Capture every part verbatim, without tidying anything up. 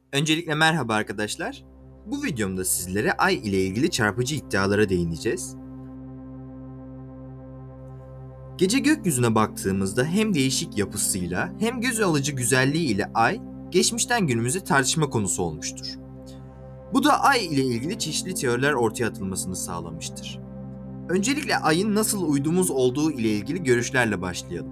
Öncelikle merhaba arkadaşlar. Bu videomda sizlere Ay ile ilgili çarpıcı iddialara değineceğiz. Gece gökyüzüne baktığımızda hem değişik yapısıyla hem göz alıcı güzelliği ile Ay, geçmişten günümüze tartışma konusu olmuştur. Bu da Ay ile ilgili çeşitli teoriler ortaya atılmasını sağlamıştır. Öncelikle Ay'ın nasıl uydumuz olduğu ile ilgili görüşlerle başlayalım.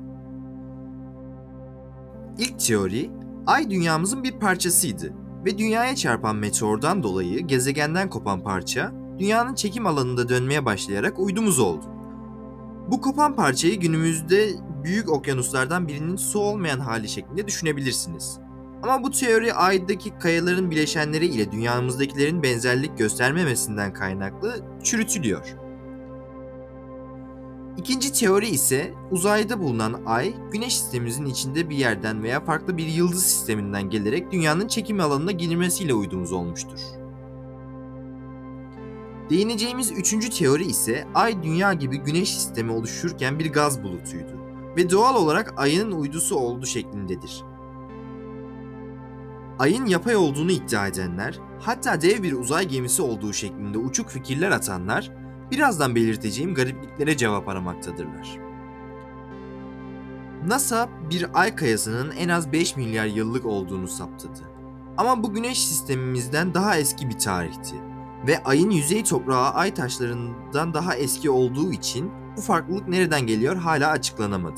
İlk teori, Ay dünyamızın bir parçasıydı ve dünyaya çarpan meteordan dolayı gezegenden kopan parça, dünyanın çekim alanında dönmeye başlayarak uydumuz oldu. Bu kopan parçayı günümüzde büyük okyanuslardan birinin su olmayan hali şeklinde düşünebilirsiniz. Ama bu teori Ay'daki kayaların bileşenleri ile dünyamızdakilerin benzerlik göstermemesinden kaynaklı çürütülüyor. İkinci teori ise uzayda bulunan Ay, Güneş sistemimizin içinde bir yerden veya farklı bir yıldız sisteminden gelerek dünyanın çekim alanına girmesiyle uydumuz olmuştur. Değineceğimiz üçüncü teori ise Ay Dünya gibi Güneş sistemi oluşurken bir gaz bulutuydu ve doğal olarak Ay'ın uydusu olduğu şeklindedir. Ay'ın yapay olduğunu iddia edenler, hatta dev bir uzay gemisi olduğu şeklinde uçuk fikirler atanlar, birazdan belirteceğim garipliklere cevap aramaktadırlar. NASA bir Ay kayasının en az beş milyar yıllık olduğunu saptadı. Ama bu Güneş sistemimizden daha eski bir tarihti ve Ay'ın yüzey toprağı Ay taşlarından daha eski olduğu için bu farklılık nereden geliyor hala açıklanamadı.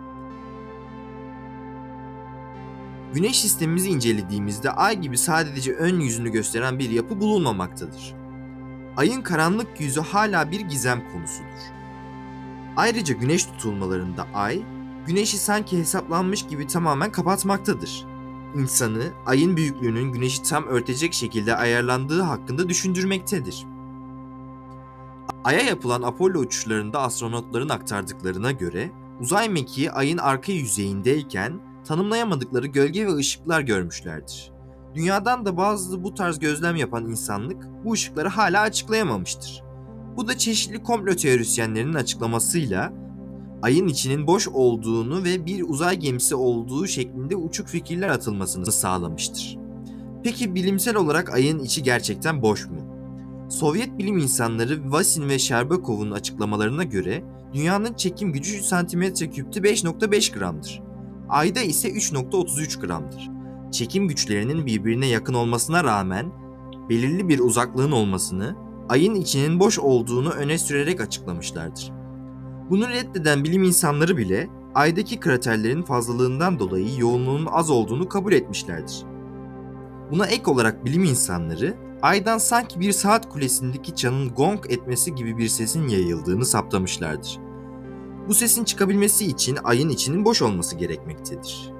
Güneş sistemimizi incelediğimizde Ay gibi sadece ön yüzünü gösteren bir yapı bulunmamaktadır. Ayın karanlık yüzü hala bir gizem konusudur. Ayrıca güneş tutulmalarında Ay, Güneş'i sanki hesaplanmış gibi tamamen kapatmaktadır. İnsanı, Ay'ın büyüklüğünün Güneş'i tam örtecek şekilde ayarlandığı hakkında düşündürmektedir. Ay'a yapılan Apollo uçuşlarında astronotların aktardıklarına göre, uzay mekiği Ay'ın arka yüzeyindeyken tanımlayamadıkları gölge ve ışıklar görmüşlerdir. Dünyadan da bazı bu tarz gözlem yapan insanlık bu ışıkları hala açıklayamamıştır. Bu da çeşitli komplo teorisyenlerinin açıklamasıyla Ay'ın içinin boş olduğunu ve bir uzay gemisi olduğu şeklinde uçuk fikirler atılmasını sağlamıştır. Peki bilimsel olarak Ay'ın içi gerçekten boş mu? Sovyet bilim insanları Vasin ve Sherbakov'un açıklamalarına göre Dünyanın çekim gücü santimetre küpte beş nokta beş gramdır. Ay'da ise üç nokta otuz üç gramdır. Çekim güçlerinin birbirine yakın olmasına rağmen belirli bir uzaklığın olmasını, Ay'ın içinin boş olduğunu öne sürerek açıklamışlardır. Bunu reddeden bilim insanları bile Ay'daki kraterlerin fazlalığından dolayı yoğunluğun az olduğunu kabul etmişlerdir. Buna ek olarak bilim insanları Ay'dan sanki bir saat kulesindeki çanın gong etmesi gibi bir sesin yayıldığını saptamışlardır. Bu sesin çıkabilmesi için Ay'ın içinin boş olması gerekmektedir.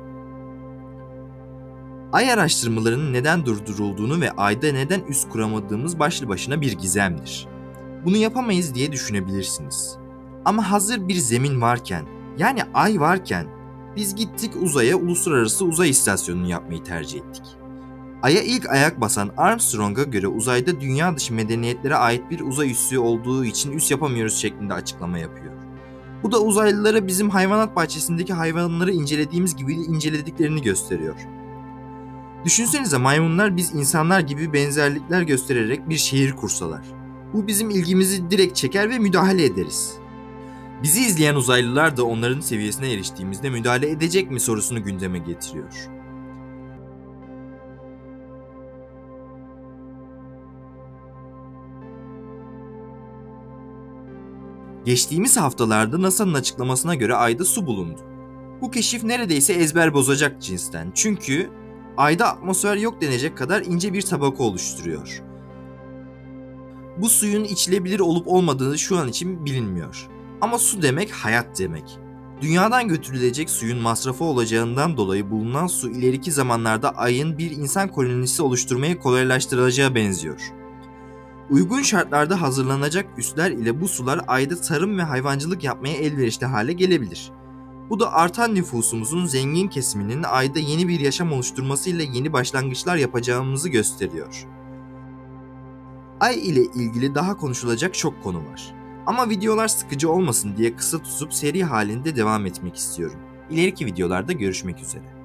Ay araştırmalarının neden durdurulduğunu ve Ay'da neden üs kuramadığımız başlı başına bir gizemdir. Bunu yapamayız diye düşünebilirsiniz. Ama hazır bir zemin varken, yani Ay varken, biz gittik uzaya uluslararası uzay istasyonunu yapmayı tercih ettik. Ay'a ilk ayak basan Armstrong'a göre uzayda dünya dışı medeniyetlere ait bir uzay üssü olduğu için üs yapamıyoruz şeklinde açıklama yapıyor. Bu da uzaylılara bizim hayvanat bahçesindeki hayvanları incelediğimiz gibi incelediklerini gösteriyor. Düşünsenize maymunlar biz insanlar gibi benzerlikler göstererek bir şehir kursalar. Bu bizim ilgimizi direkt çeker ve müdahale ederiz. Bizi izleyen uzaylılar da onların seviyesine eriştiğimizde müdahale edecek mi sorusunu gündeme getiriyor. Geçtiğimiz haftalarda NASA'nın açıklamasına göre Ay'da su bulundu. Bu keşif neredeyse ezber bozacak cinsten çünkü Ay'da atmosfer yok denecek kadar ince bir tabaka oluşturuyor. Bu suyun içilebilir olup olmadığı şu an için bilinmiyor. Ama su demek hayat demek. Dünyadan götürülecek suyun masrafı olacağından dolayı bulunan su ileriki zamanlarda Ay'ın bir insan kolonisi oluşturmayı kolaylaştıracağı benziyor. Uygun şartlarda hazırlanacak üsler ile bu sular Ay'da tarım ve hayvancılık yapmaya elverişli hale gelebilir. Bu da artan nüfusumuzun zengin kesiminin Ay'da yeni bir yaşam oluşturmasıyla yeni başlangıçlar yapacağımızı gösteriyor. Ay ile ilgili daha konuşulacak çok konu var. Ama videolar sıkıcı olmasın diye kısa tutup seri halinde devam etmek istiyorum. İleriki videolarda görüşmek üzere.